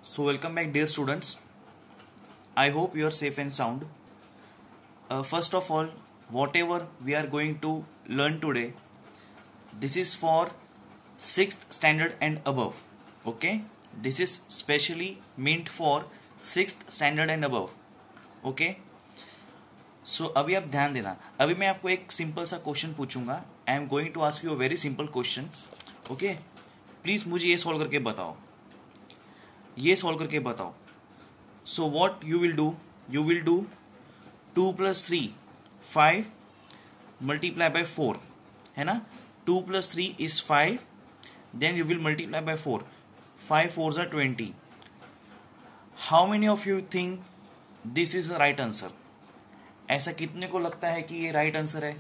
So welcome back dear students. I hope you are safe and sound. First of all, whatever we are going to learn today, this is for 6th standard and above. Okay? This is specially meant for 6th standard and above. Okay? सो अभी आप ध्यान देना. अभी मैं आपको एक simple सा question पूछूंगा. I am going to ask you a very simple question. Okay, please मुझे ये सॉल्व करके बताओ. So what you will do, 2 + 3 5 multiply by 4 है ना. 2 + 3 is 5. Then you will multiply by 4. 5 4s are 20. How many of you think this is the right answer? ऐसा कितने को लगता है कि ये राइट आंसर है?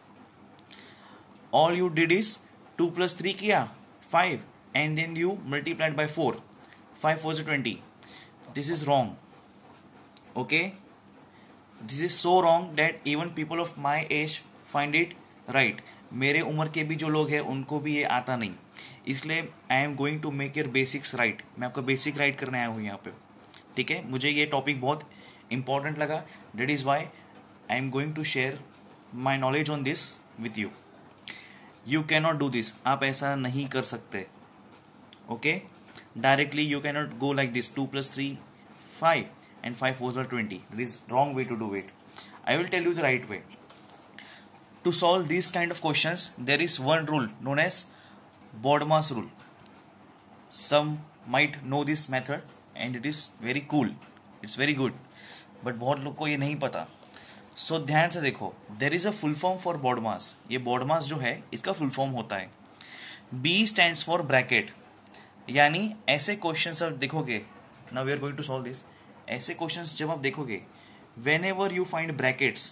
ऑल यू डिड इज 2 + 3 किया 5 and then you multiplied by 4. 5 4s are 20. This is wrong. Okay, this is so wrong that even people of my age find it right. मेरे उम्र के भी जो लोग हैं उनको भी ये आता नहीं. इसलिए I am going to make your basics right. मैं आपको बेसिक राइट करने आया हूँ यहाँ पे. ठीक है, मुझे ये टॉपिक बहुत इंपॉर्टेंट लगा. That is why I am going to share my knowledge on this with you. You can not do this. आप ऐसा नहीं कर सकते. Okay, directly you cannot go like this. 2 + 3 5 and 5 4s are 20. It is wrong way to do it. I will tell you the right way. To solve these kind of questions, there is one rule known as BODMAS rule. Some might know this method and it is very cool. It's very good. But बहुत लोग को ये नहीं पता. So ध्यान से देखो. There is a full form for BODMAS. ये BODMAS जो है इसका full form होता है. B stands for bracket. यानी ऐसे क्वेश्चंस आप देखोगे, now we are going to solve this. ऐसे क्वेश्चंस जब आप देखोगे, whenever you find brackets,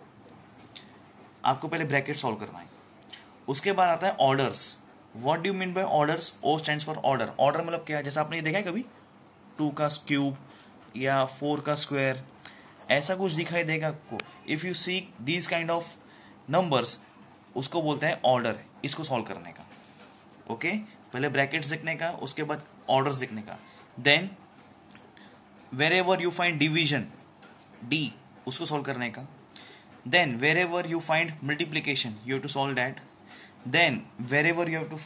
आपको पहले ब्रैकेट सॉल्व करना है. उसके बाद आता है orders. What do you mean by orders? O stands for order. Order मतलब क्या है? जैसा आपने ये देखा है कभी 2 का क्यूब या 4 का स्क्वायर, ऐसा कुछ दिखाई देगा आपको. If you see these kind of numbers, उसको बोलते हैं ऑर्डर. इसको सॉल्व करने का. ओके, पहले ब्रैकेट्स देखने का, उसके बाद ऑर्डर्स देखने का. Then wherever you find division, D, उसको सॉल्व करने का. Then wherever you find multiplication, you have to solve that. Then wherever you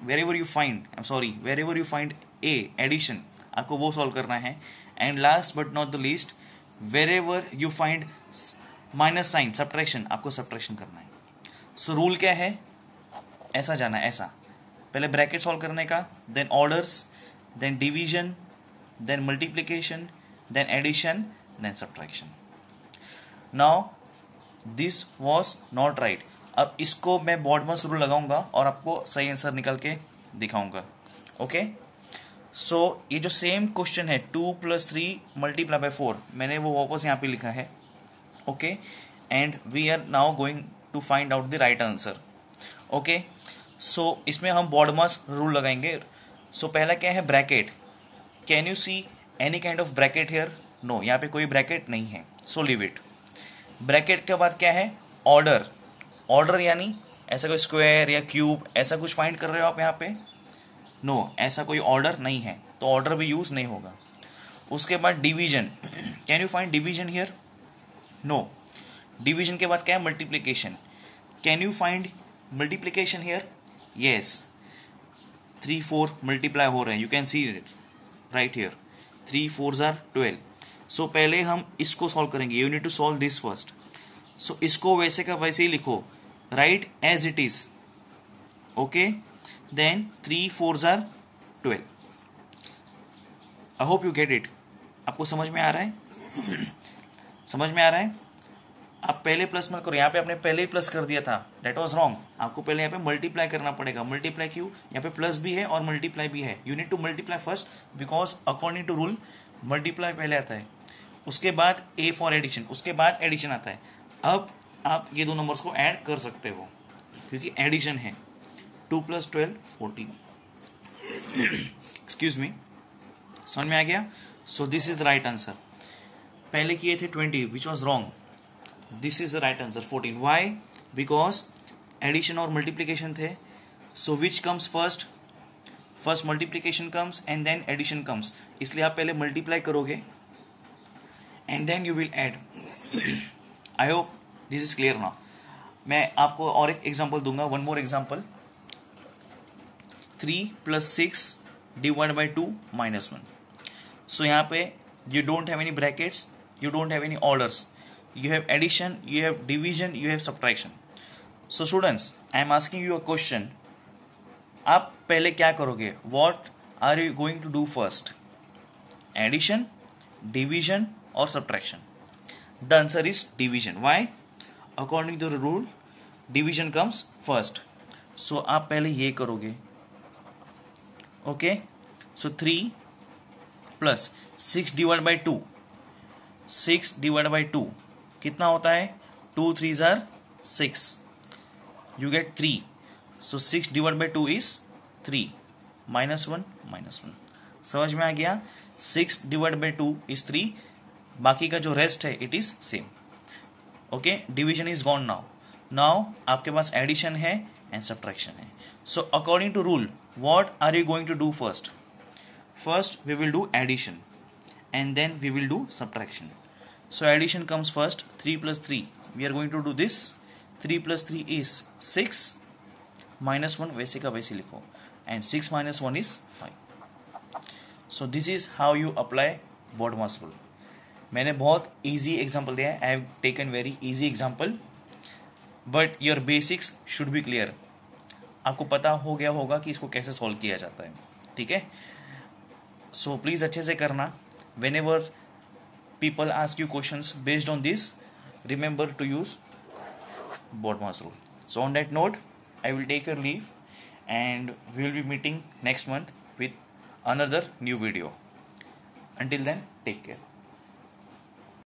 find A, addition, आपको वो सॉल्व करना है. And last but not the least, wherever you find minus sign, subtraction, आपको subtraction करना है. So rule क्या है? ऐसा जाना है, ऐसा. पहले ब्रैकेट सॉल्व करने का, then orders, then division, then multiplication, then addition, then subtraction. Now this was not right. अब इसको मैं BODMAS रूल लगाऊंगा और आपको सही आंसर निकल के दिखाऊंगा. ओके, सो ये जो सेम क्वेश्चन है 2 + 3 मल्टीप्लाई बाय 4, मैंने वो वापस यहाँ पे लिखा है. Okay, and we are now going to find out the right answer. Okay, so इसमें हम BODMAS रूल लगाएंगे. सो पहला क्या है? Bracket. Can you see any kind of bracket here? No, यहाँ पे कोई ब्रैकेट नहीं है. So leave it. ब्रैकेट के बाद क्या है? ऑर्डर. ऑर्डर यानी ऐसा कोई स्क्वायर या क्यूब, ऐसा कुछ फाइंड कर रहे हो आप यहाँ पे? नो, ऐसा कोई ऑर्डर नहीं है, तो ऑर्डर भी यूज नहीं होगा. उसके बाद division. Can you find division here? No. Division के बाद क्या है? Multiplication. Can you find multiplication here? Yes, 3 4 multiply हो रहे हैं. You can see it right here. 3 4s are 12. So पहले हम इसको सॉल्व करेंगे. You need to solve this first. So इसको वैसे का वैसे ही लिखो, right as it is. Okay, then 3 4s are 12. I hope you get it. आपको समझ में आ रहा है? समझ में आ रहा है? आप पहले प्लस मत करो. यहाँ पे आपने पहले ही प्लस कर दिया था. That was wrong. आपको पहले यहाँ पे मल्टीप्लाई करना पड़ेगा. मल्टीप्लाई क्यों? यहाँ पे प्लस भी है और मल्टीप्लाई भी है. You need to multiply first because according to rule multiply पहले आता है, उसके बाद ए फॉर एडिशन, उसके बाद एडिशन आता है. अब आप ये दो नंबर्स को ऐड कर सकते हो क्योंकि एडिशन है. 2 + 12 14. एक्सक्यूज मी, समझ में आ गया? So this is the right answer. पहले किए थे 20 which was wrong. This is the right answer 14. Why? Because addition और multiplication थे. So which comes first? First multiplication comes and then addition comes, इसलिए आप पहले मल्टीप्लाई करोगे and then you will add. I hope this is clear now. मैं आपको और एक एग्जांपल दूंगा, one more example. 3 + 6 divide by 2 -1। So यहाँ पे you don't have any brackets, you don't have any orders, you have addition, you have division, you have subtraction. So students, I am asking you a question, आप पहले क्या करोगे? What are you going to do first? Addition, division or subtraction? The answer is division. Why? According to the rule, division comes first. So आप पहले ये करोगे, okay? So 3 plus 6 divide by 2, 6 divide by 2 कितना होता है? 2 3 are 6, you get 3। So 6 divide by 2 is 3, -1 -1। समझ में आ गया? 6 डिवाइड बाई 2 इज 3, बाकी का जो रेस्ट है it is same. Okay, division is gone now. नाउ आपके पास एडिशन है एंड सब्ट्रैक्शन है। So according to rule, what are you going to do first? First we will do addition and then we will do subtraction. So addition comes first. 3 + 3, we are going to do this. 3 + 3 is 6, -1 वैसे का वैसे लिखो, and 6 - 1 is 5. So this is how you apply BODMAS rule. मैंने बहुत easy example दिया है, I have taken very easy example, but your basics should be clear. आपको पता हो गया होगा कि इसको कैसे सॉल्व किया जाता है, ठीक है? सो प्लीज़ अच्छे से करना। Whenever people ask you questions based on this, remember to use BODMAS rule. So on that note, I will take your leave and we will be meeting next month with another new video. Until then, take care.